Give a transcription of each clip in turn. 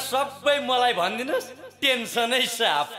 सबै मलाई भनिदिनुस्, टेन्सनै साफ।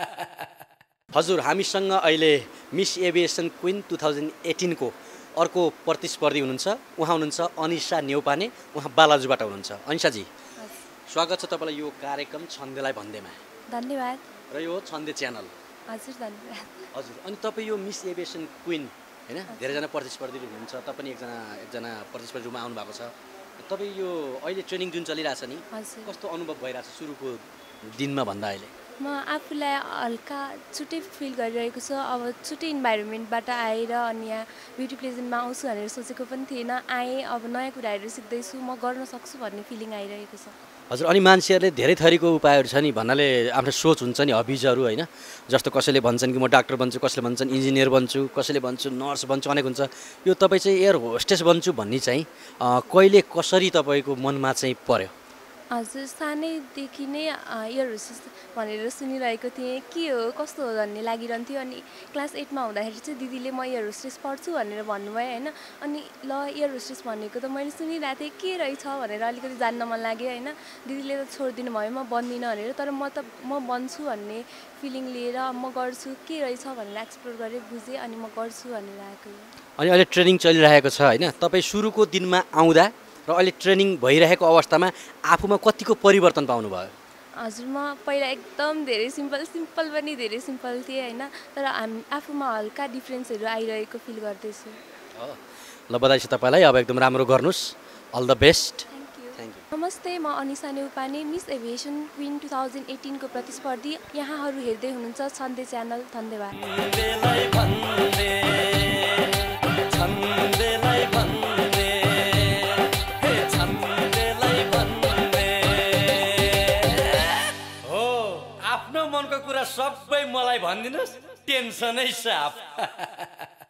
हजुर, हामीसँग अहिले मिस एभिएसन क्विन 2018 को अर्को प्रतिस्पर्धी हुनुहुन्छ। उहाँ हुनुहुन्छ अनिशा नेउपाने। उहाँ बालाजुबाट हुनुहुन्छ। अनिशाजी, स्वागत छ तपाईँलाई यो कार्यक्रम छन्देलाई भन्दैमा। धन्यवाद। र यो छन्दे च्यानल। हजुर, धन्यवाद। हजुर, अनि तपाईँ यो मिस एभिएसन क्विन हैन, धेरैजना प्रतिस्पर्धी हुनुहुन्छ, तपाईँ पनि एकजना प्रतिस्पर्धी रूपमा आउनु भएको छ। तपाईँ यो अहिले ट्रेनिङ जुन चलिरहेछ नि, कस्तो अनुभव भइरहेछ सुरुको दिनमा भन्दा अहिले? म आफूलाई हल्का छुट्टै फिल गरिरहेको छु। अब छुट्टै इन्भाइरोमेन्टबाट आएर अनि यहाँ ब्युटी प्लेजेन्टमा आउँछु भनेर सोचेको पनि थिएन। आएँ, अब नयाँ कुराहरू सिक्दैछु, म गर्न सक्छु भन्ने फिलिङ आइरहेको छ। हजुर, अनि मान्छेहरूले धेरै थरीको उपायहरू छ नि, भन्नाले आफ्नो सोच हुन्छ नि, हबिजहरू होइन। जस्तो कसैले भन्छन् कि म डाक्टर बन्छु, कसैले भन्छन् इन्जिनियर बन्छु, कसैले भन्छु नर्स बन्छु, अनेक हुन्छ। यो तपाईँ चाहिँ एयर होस्टेस बन्छु भन्ने चाहिँ कहिले कसरी तपाईँको मनमा चाहिँ पर्यो? हजुर, सानैदेखि नै एयर होस्टेस भनेर सुनिरहेको थिएँ। के हो कस्तो हो भन्ने लागिरहन्थ्यो। अनि क्लास 8मा हुँदाखेरि चाहिँ दिदीले म एयर होस्टेस पढ्छु भनेर भन्नुभयो होइन। अनि ल एयर होस्टेस भनेको त मैले सुनिरहेको थिएँ, के रहेछ भनेर अलिकति जान्न मन लाग्यो होइन। दिदीले त छोडिदिनु भयो, म बन्दिनँ भनेर। तर म बन्छु भन्ने फिलिङ लिएर म गर्छु, के रहेछ भनेर एक्सप्लोर गरेँ, बुझेँ, अनि म गर्छु भनेर आएको। अनि अहिले ट्रेनिङ चलिरहेको छ होइन, तपाईँ सुरुको दिनमा आउँदा र अहिले ट्रेनिङ भइरहेको अवस्थामा आफूमा कतिको परिवर्तन पाउनुभयो? हजुर, म पहिला एकदम धेरै सिम्पल पनि धेरै सिम्पल थिएँ होइन। तर आफूमा हल्का डिफ्रेन्सहरू आइरहेको फिल गर्दैछु। ल, बधाई छ तपाईँलाई। अब एकदम राम्रो गर्नुहोस्। All the best. Thank you. नमस्ते, म Anisha Neupane, miss aviation queen 2018 को प्रतिस्पर्धी। यहाँहरू हेर्दै हुनुहुन्छ छन्दे च्यानल। धन्यवाद। आफ्नो मनको कुरा सबै मलाई भनिदिनुस्, टेन्सनै साफ।